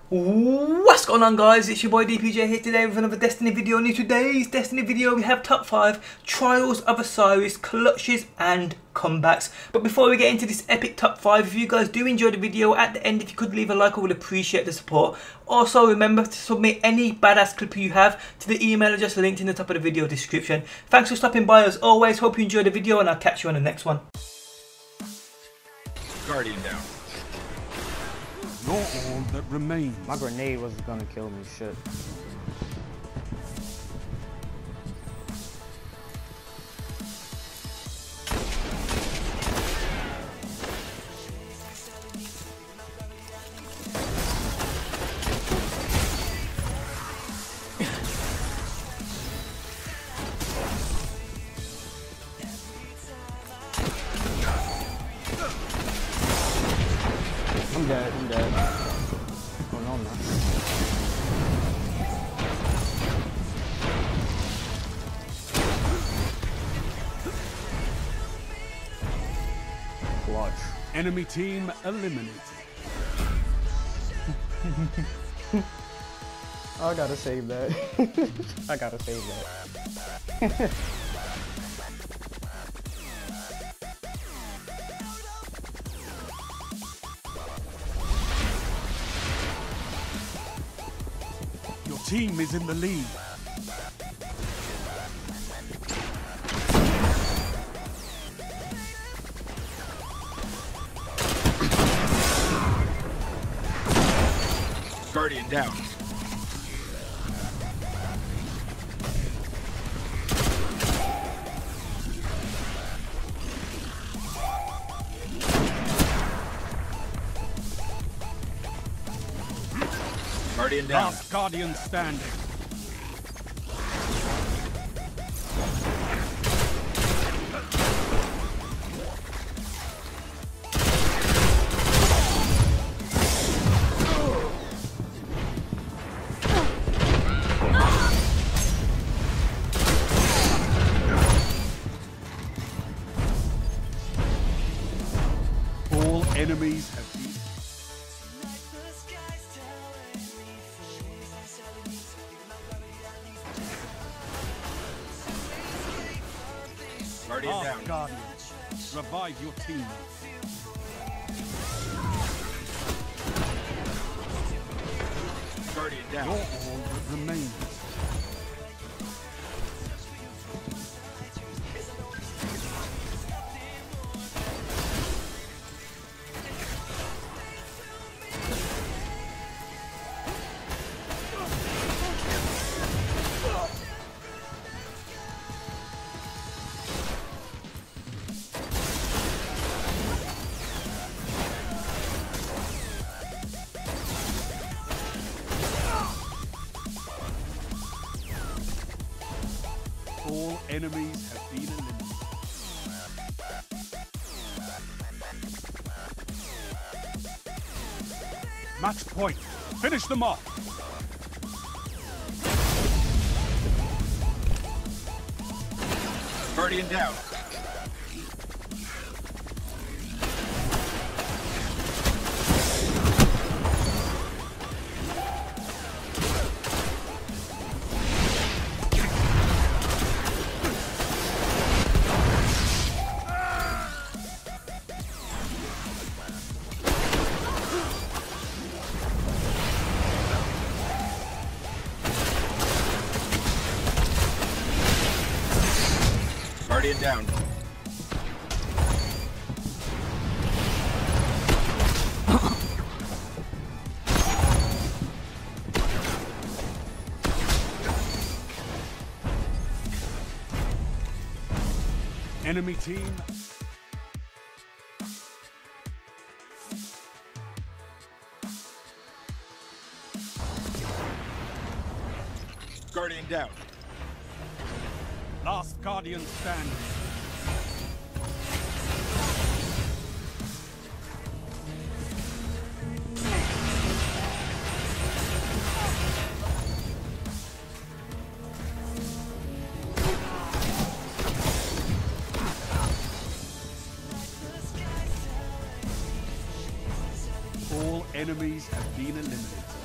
What's going on, guys? It's your boy DPJ here today with another Destiny video. And in today's Destiny video we have top 5 Trials of Osiris clutches and comebacks. But before we get into this epic top 5, if you guys do enjoy the video, at the end if you could leave a like, I would appreciate the support. Also remember to submit any badass clip you have to the email address linked in the top of the video description. Thanks for stopping by as always. Hope you enjoyed the video and I'll catch you on the next one. Guardian down. You're all that remains. My grenade was gonna kill me, shit. I'm dead, I'm dead. Oh no, I'm not. Clutch. Enemy team eliminated. I gotta save that. I gotta save that. Your team is in the lead. Guardian down. Guardian down. Last Guardian standing. All enemies have been. Guardian Last down. Guardians. Revive your team. Guardian You're down. all that remains. All enemies have been eliminated. Match point. Finish them off. Guardian down. Guardian down. Enemy team. Guardian down. Last Guardian standing. All enemies have been eliminated.